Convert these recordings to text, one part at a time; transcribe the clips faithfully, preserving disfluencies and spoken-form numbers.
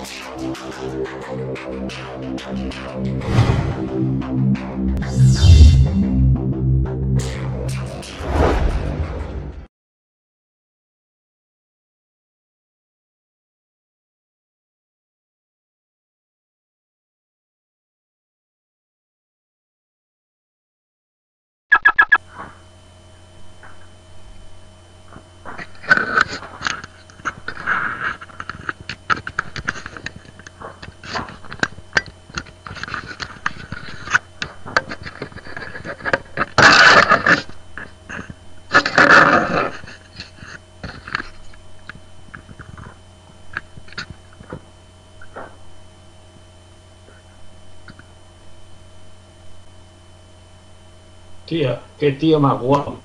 Tía, qué tío más guapo.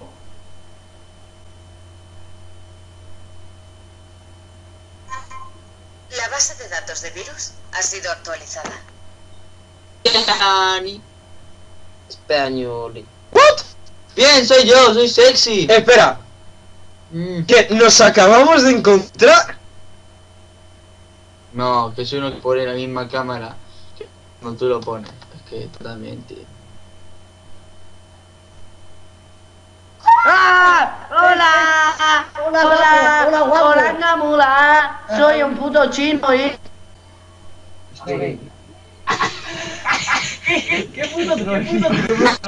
La base de datos de virus ha sido actualizada. Español. ¿What? Bien, soy yo, soy sexy. Espera, Mm. que nos acabamos de encontrar. No, que soy uno que pone la misma cámara. No, tú lo pones. Es que totalmente. ¡Ah! ¡Hola! ¡Hola! ¡Hola! ¡Hola, guapo! ¡Hola, Gamula! Soy un puto chino y... ¿Qué puto troll? ¿Qué puto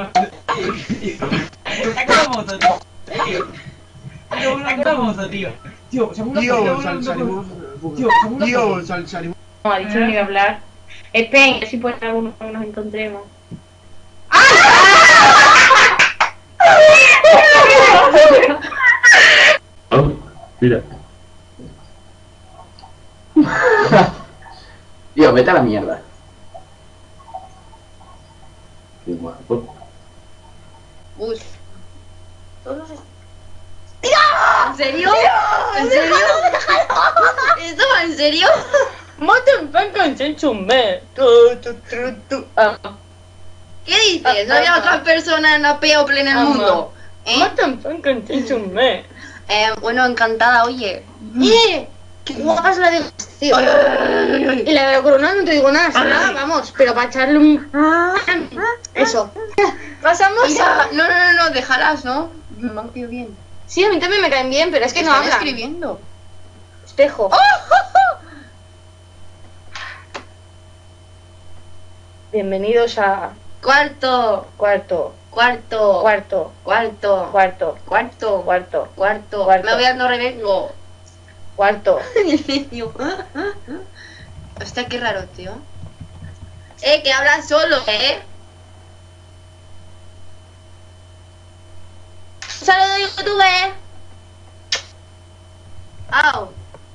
Saca la moto, tío. Saca la moto, tío. Tío, según Tío, sal, salimos. Tío, según Tío, sal, salimos. No, ha dicho que no iba a hablar. Esperen, que si puede ser alguno que nos encontremos. Oh, mira. Tío, vete a la mierda. Qué guapo. Uy. Todos es... ¿En serio? ¿En serio? ¿Esto va en serio? ¡Maten pan sin chumbe! ¡Tu, tu, tu, tu! Ah. ¿Qué dices? ¿No había otra persona en la People en el Ama. mundo? ¿Eh? ¡Maten pan sin chumbe! Eh, bueno, encantada, oye. ¡Eh! ¡Qué guapa es la de... Tío. Y la de la corona no te digo nada, nada, vamos, pero para echarle un... Eso. ¿Pasamos? Mira, no, no, no, no, déjalas, ¿no? Me han caído bien. Sí, a mí también me caen bien, pero es que no Están hablan. escribiendo. Espejo. Bienvenidos a... Cuarto. Cuarto. Cuarto. Cuarto. Cuarto. Cuarto. Cuarto. Cuarto. Cuarto. Cuarto. Me voy dando revengo. Cuarto. El niño. Hostia, qué raro, tío. Eh, que hablas solo, eh. Un saludo de YouTube, eh. Au.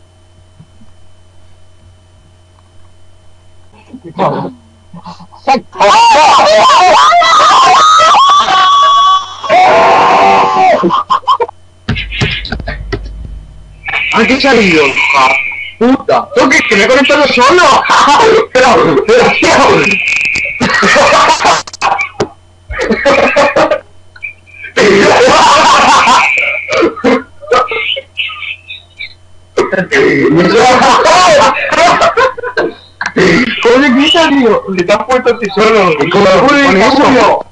¿A qué salido? ¡Puta! ¡Tengo que, que me he conectado solo! ¡Pero, pero, tío! ¿Cómo le quitas, tío? Que te has puesto a ti solo. ¿Cómo le quitas, tío?